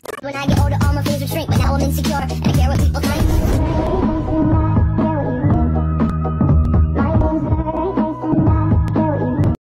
When I get older, all my fears would shrink, but now I'm insecure. And